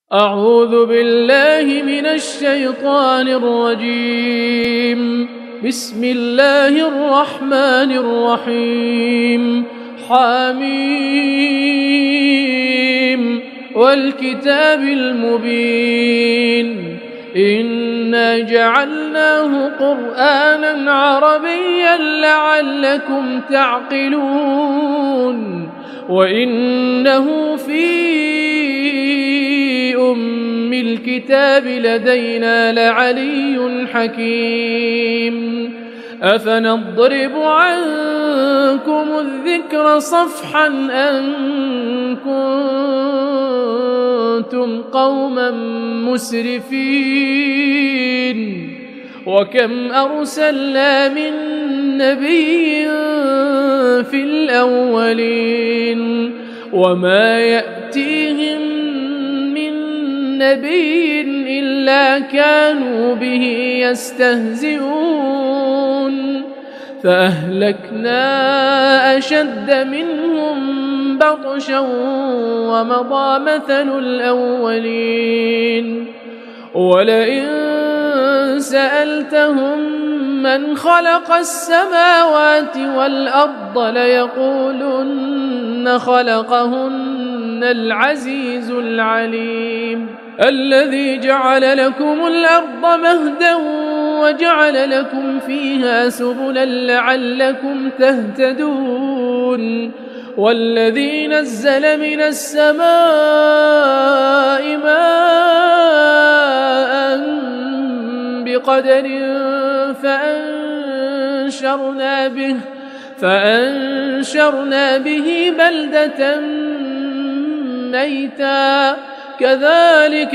أعوذ بالله من الشيطان الرجيم. بسم الله الرحمن الرحيم. حميم والكتاب المبين إنا جعلناه قرآنا عربيا لعلكم تعقلون وإنه في أم الكتاب لدينا لعلي حكيم. أفنضرب عنكم الذكر صفحا أن كنتم قوما مسرفين وكم أرسلنا من نبي في الأولين وما يأتيهم نبي إلا كانوا به يستهزئون فأهلكنا أشد منهم بطشا ومضى مثل الأولين. ولئن سألتهم من خلق السماوات والأرض ليقولن خلقهن العزيز العليم الذي جعل لكم الأرض مهدا وجعل لكم فيها سبلا لعلكم تهتدون والذي نزل من السماء ماء بقدر فأنشرنا به بلدة ميتا كذلك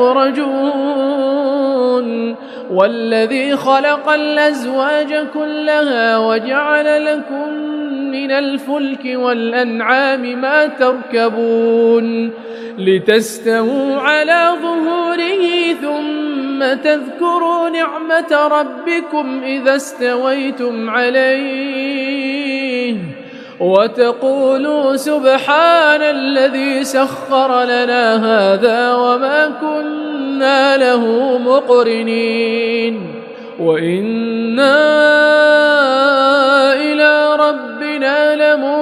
تخرجون. والذي خلق الأزواج كلها وجعل لكم من الفلك والأنعام ما تركبون لتستووا على ظهوره ثم تذكروا نعمة ربكم إذا استويتم عليه وتقولوا سبحان الذي سخر لنا هذا وما كنا له مقرنين وإنا إلى ربنا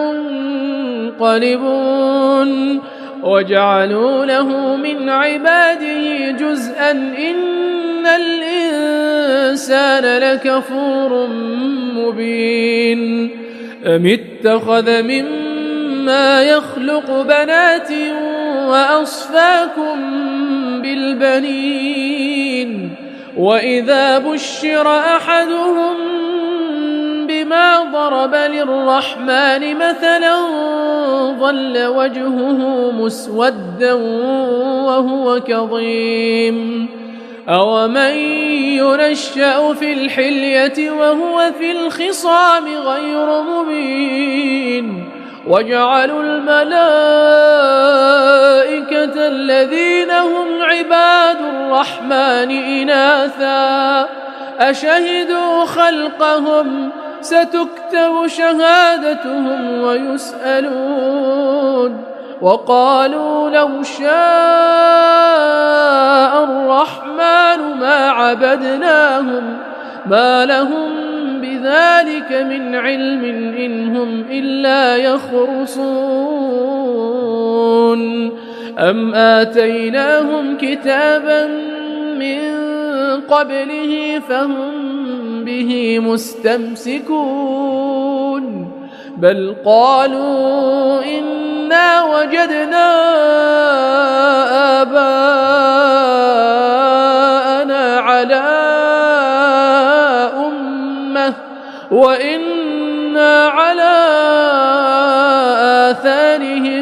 لمنقلبون. وجعلوا له من عباده جزءا إن الإنسان لكفور مبين. أم اتخذ مما يخلق بنات وأصفاكم بالبنين وإذا بشر أحدهم بما ضرب للرحمن مثلا ظل وجهه مسودا وهو كظيم. أومن ينشأ في الحلية وهو في الخصام غير مبين. وجعلوا الملائكة الذين هم عباد الرحمن إناثا أشهدوا خلقهم ستكتب شهادتهم ويسألون. وقالوا لو شاء الرحمن ما عبدناهم ما لهم بذلك من علم إن هم إلا يخرصون. أم آتيناهم كتابا من قبله فهم به مستمسكون بل قالوا إنا وجدنا آباءنا على أمة وإنا على آثارهم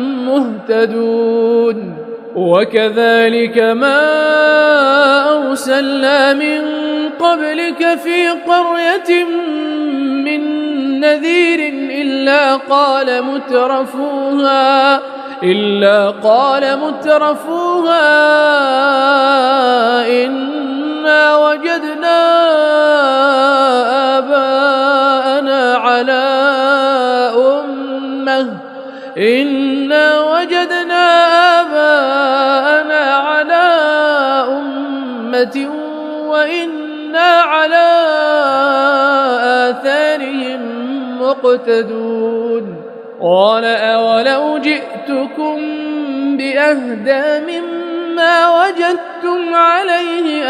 مهتدون. وكذلك ما أرسلنا من قبلك في قرية من نذير إلا قال مترفوها إنا وجدنا آباءنا على أمة إنا وجدنا آباءنا دابة وإنا على آثارهم مقتدون قال أولو جئتكم بأهدى مما وجدتم عليه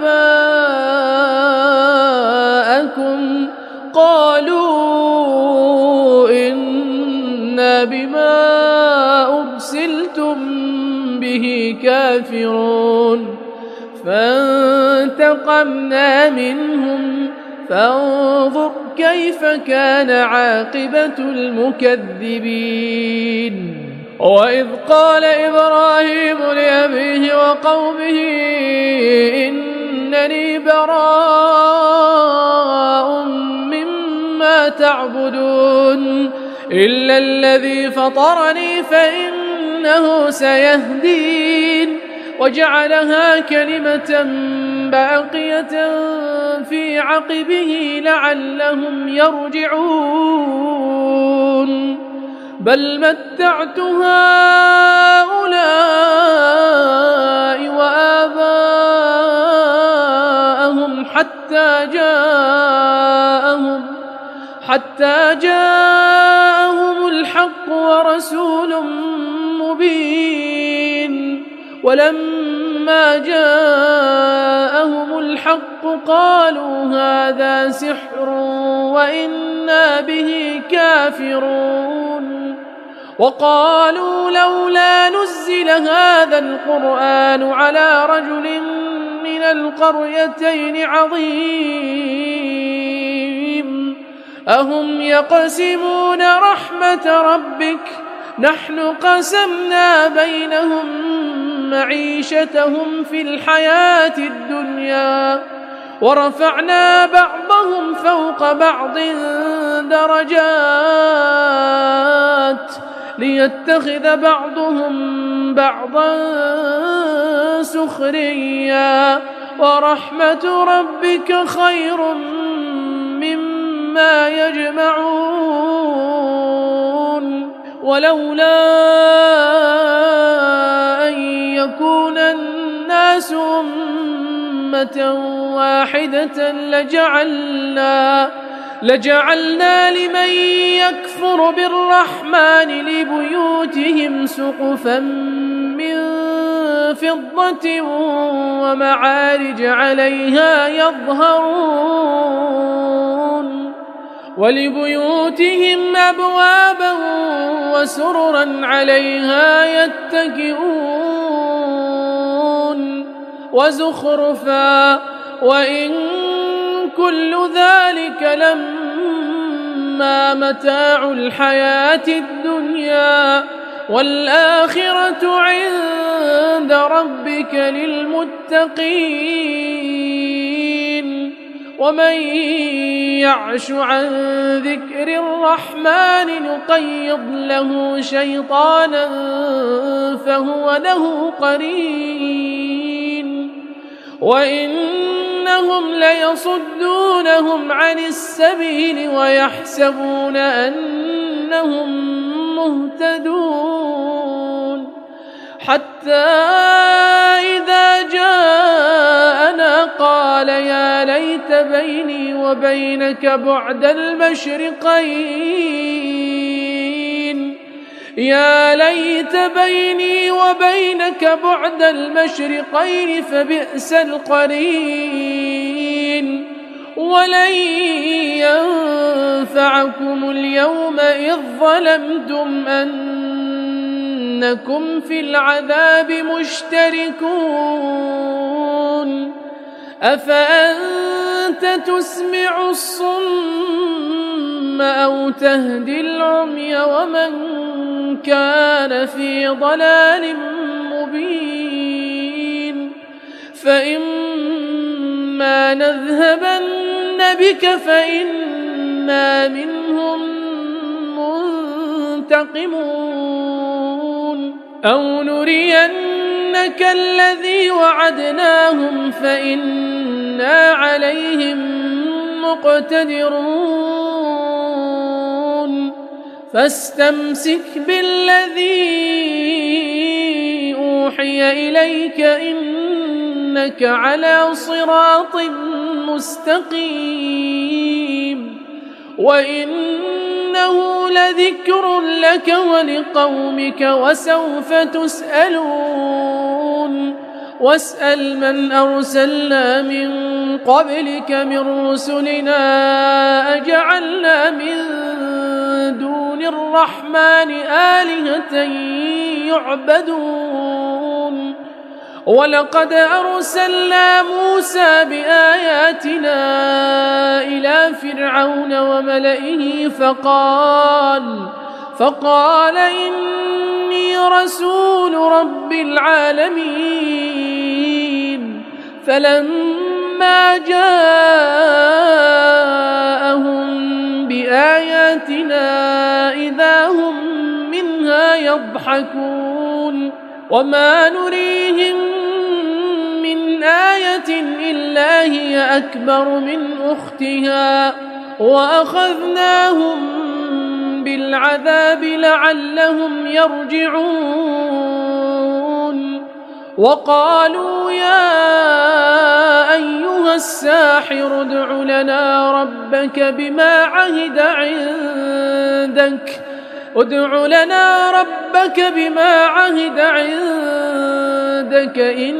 آباءكم قالوا إنا بما أرسلتم به كافرون فانتقمنا منهم فانظر كيف كان عاقبة المكذبين وإذ قال إبراهيم لأبيه وقومه إنني براء مما تعبدون إلا الذي فطرني فإنه سيهدين وجعلها كلمة باقية في عقبه لعلهم يرجعون بل متعت هؤلاء وآباءهم حتى جاءهم الحق ورسول مبين ولما جاءهم الحق قالوا هذا سحر وإنا به كافرون وقالوا لولا نزل هذا القرآن على رجل من القريتين عظيم أهم يقسمون رحمة ربك نحن قسمنا بينهم معيشتهم في الحياة الدنيا ورفعنا بعضهم فوق بعض درجات ليتخذ بعضهم بعضا سخريا ورحمة ربك خير مما يجمعون ولولا أن يكون الناس أمة واحدة لجعلنا لمن يكفر بالرحمن لبيوتهم سقفا من فضة ومعارج عليها يظهرون ولبيوتهم أبوابا وسررا عليها يتكئون وزخرفا وإن كل ذلك لما متاع الحياة الدنيا والآخرة عند ربك للمتقين ومن يعش عن ذكر الرحمن نقيض له شيطانا فهو له قرين وإنهم ليصدونهم عن السبيل ويحسبون أنهم مهتدون حتى إذا جاءنا قال يا ليت بيني وبينك بعد المشرقين فبئس القرين ولن ينفعكم اليوم إذ ظلمتم أنكم في العذاب مشتركون أفأنت تسمع الصم أو تهدي العمي ومن كان في ضلال مبين فإما نذهبن بك فإنا منهم منتقمون أو نرينك الذي وعدناهم فإنا عليهم مقتدرون فاستمسك بالذي أوحي إليك إنك إنك على صراط مستقيم وإنه لذكر لك ولقومك وسوف تسألون واسأل من أرسلنا من قبلك من رسلنا أجعلنا من دون الرحمن آلهة يعبدون ولقد أرسلنا موسى بآياتنا إلى فرعون وملئه فقال إني رسول رب العالمين فلما جاءهم بآياتنا إذا هم منها يضحكون وما نريهم من آية إلا هي أكبر من أختها وأخذناهم بالعذاب لعلهم يرجعون وقالوا يا أيها الساحر ادع لنا ربك بما عهد عندك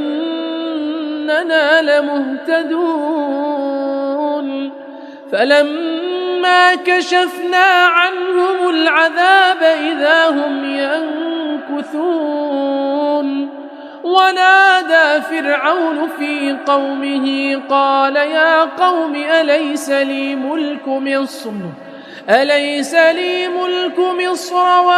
إننا لمهتدون فلما كشفنا عنهم العذاب إذا هم ينكثون ونادى فرعون في قومه قال يا قوم أليس لي ملك مصر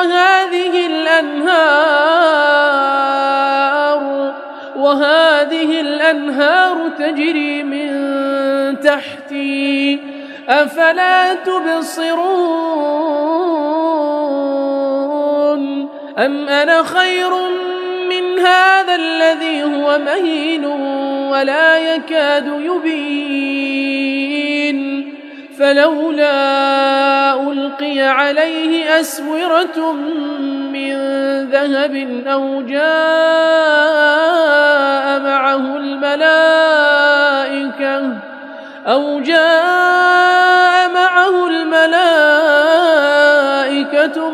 وهذه الأنهار تجري من تحتي أفلا تبصرون أم أنا خير من هذا الذي هو مهين ولا يكاد يبين فلولا ألقي عليه أسورة من ذهب أو جاء معه الملائكة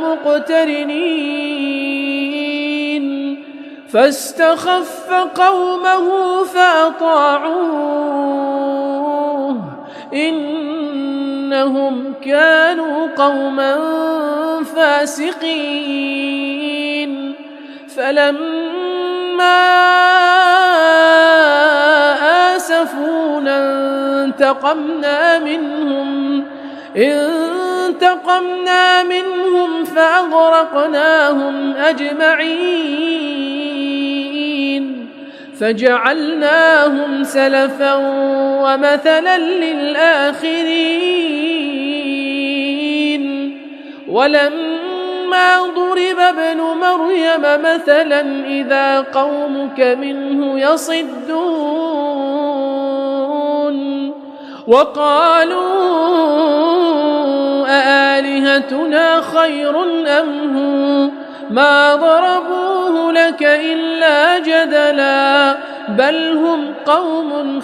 مقترنين فاستخف قومه فأطاعوه إنهم كانوا قوما فاسقين فلما آسفونا انتقمنا منهم فأغرقناهم أجمعين فجعلناهم سلفا ومثلا للآخرين ولما ضرب ابن مريم مثلا إذا قومك منه يصدون وقالوا أآلهتنا خير أم هو ما ضربوه لك إلا جدلا بل هم قوم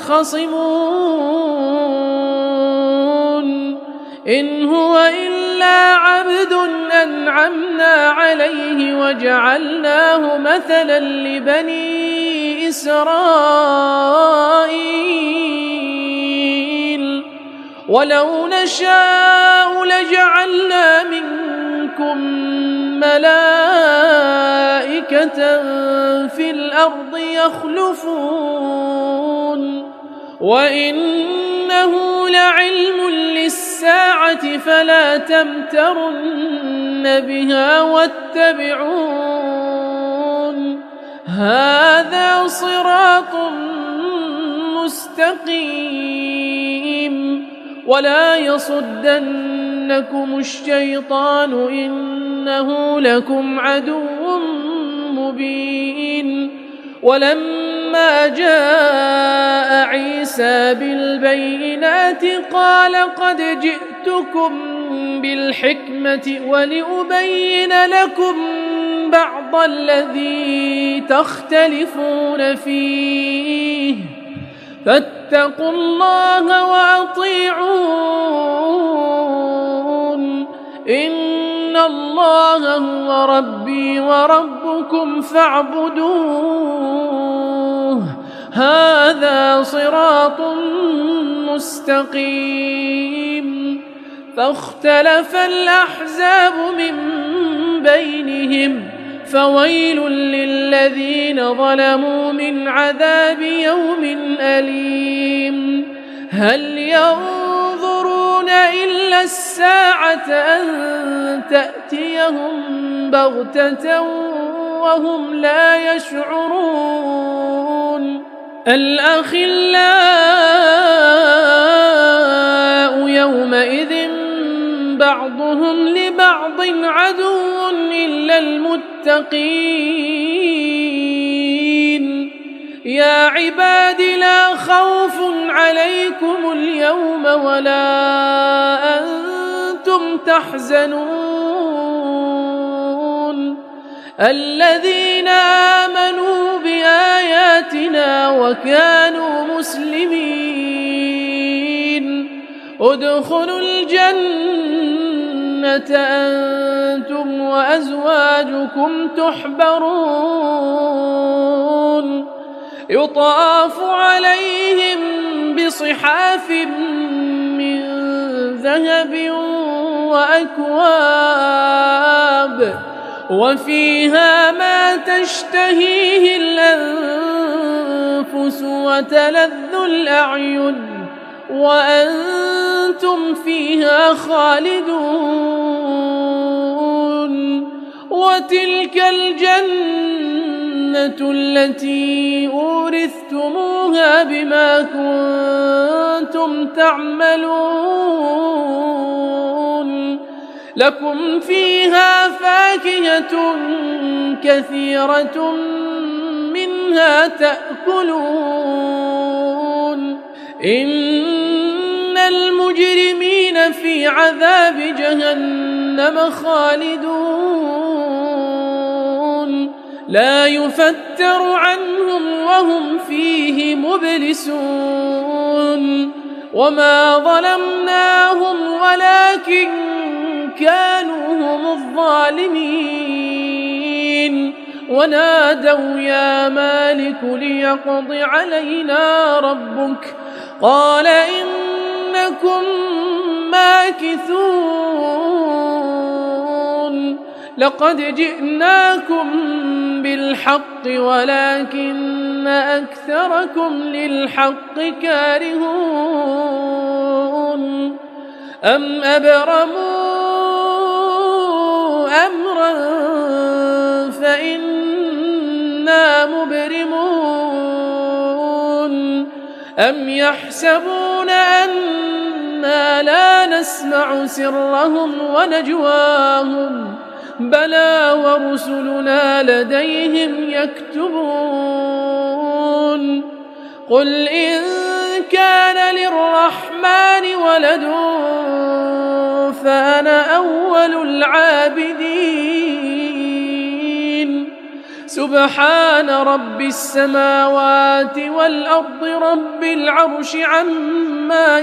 خصمون إن هو إلا عبد أنعمنا عليه وجعلناه مثلا لبني إسرائيل ولو نشاء لجعلنا منكم ملائكة في الأرض يخلفون وإنه لعلم للساعة فلا تمترن بها واتبعون هذا صراط مستقيم ولا يصدنكم الشيطان إنه لكم عدو مبين ولما جاء عيسى بالبينات قال قد جئتكم بالحكمة ولأبين لكم بعض الذي تختلفون فيه فاتقوا الله وأطيعون إن الله هو ربي وربكم فاعبدوه هذا صراط مستقيم فاختلف الأحزاب من بينهم فويل للذين ظلموا من عذاب يوم أليم هل ينظرون إلا الساعة أن تأتيهم بغتة وهم لا يشعرون الأخلاء يومئذ بعضهم لبعض عدو إلا المتقين يا عباد لا خوف عليكم اليوم ولا أنتم تحزنون الذين آمنوا بآياتنا وكانوا مسلمين ادخلوا الجنة أنتم وأزواجكم تحبرون يطاف عليهم بصحاف من ذهب وأكواب وفيها ما تشتهيه الأنفس وتلذ الأعين وأنتم فيها خالدون وتلك الجنة التي أورثتموها بما كنتم تعملون لكم فيها فاكهة كثيرة منها تأكلون إن المجرمين في عذاب جهنم خالدون لا يفتر عنهم وهم فيه مبلسون وما ظلمناهم ولكن كانوا هم الظالمين ونادوا يا مالك ليقض علينا ربك قال إنكم ماكثون لقد جئناكم بالحق ولكن أكثركم للحق كارهون أم أبرموا أمرا فإنا مبرمون أم يحسبون أنا لا نسمع سرهم ونجواهم بلى ورسلنا لديهم يكتبون قل إن كان للرحمن ولد فأنا أول العابدين سبحان رب السماوات والأرض رب العرش عما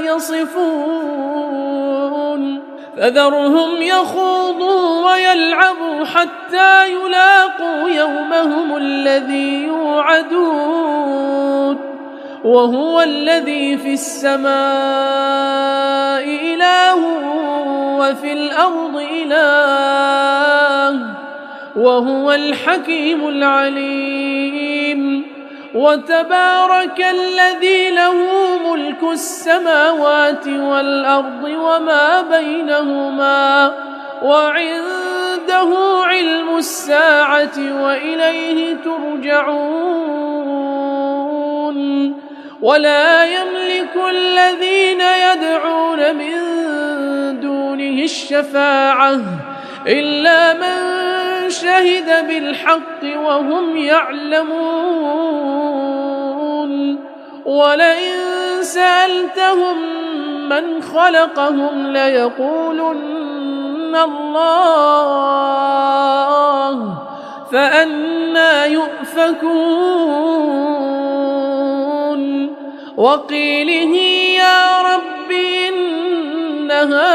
يصفون فذرهم يخوضوا ويلعبوا حتى يلاقوا يومهم الذي يوعدون وهو الذي في السماء إله وفي الأرض إله وهو الحكيم العليم وتبارك الذي له ملك السماوات والأرض وما بينهما وعنده علم الساعة وإليه ترجعون ولا يملك الذين يدعون من دونه الشفاعة إلا من شهد بالحق وهم يعلمون ولئن سألتهم من خلقهم ليقولن الله فأنى يؤفكون وقيله يا رب إن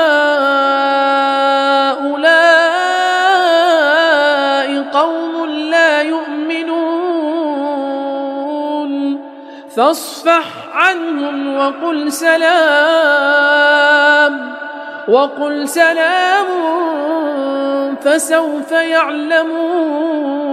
هؤلاء قوم لا يؤمنون فاصفح عنهم وقل سلام فسوف يعلمون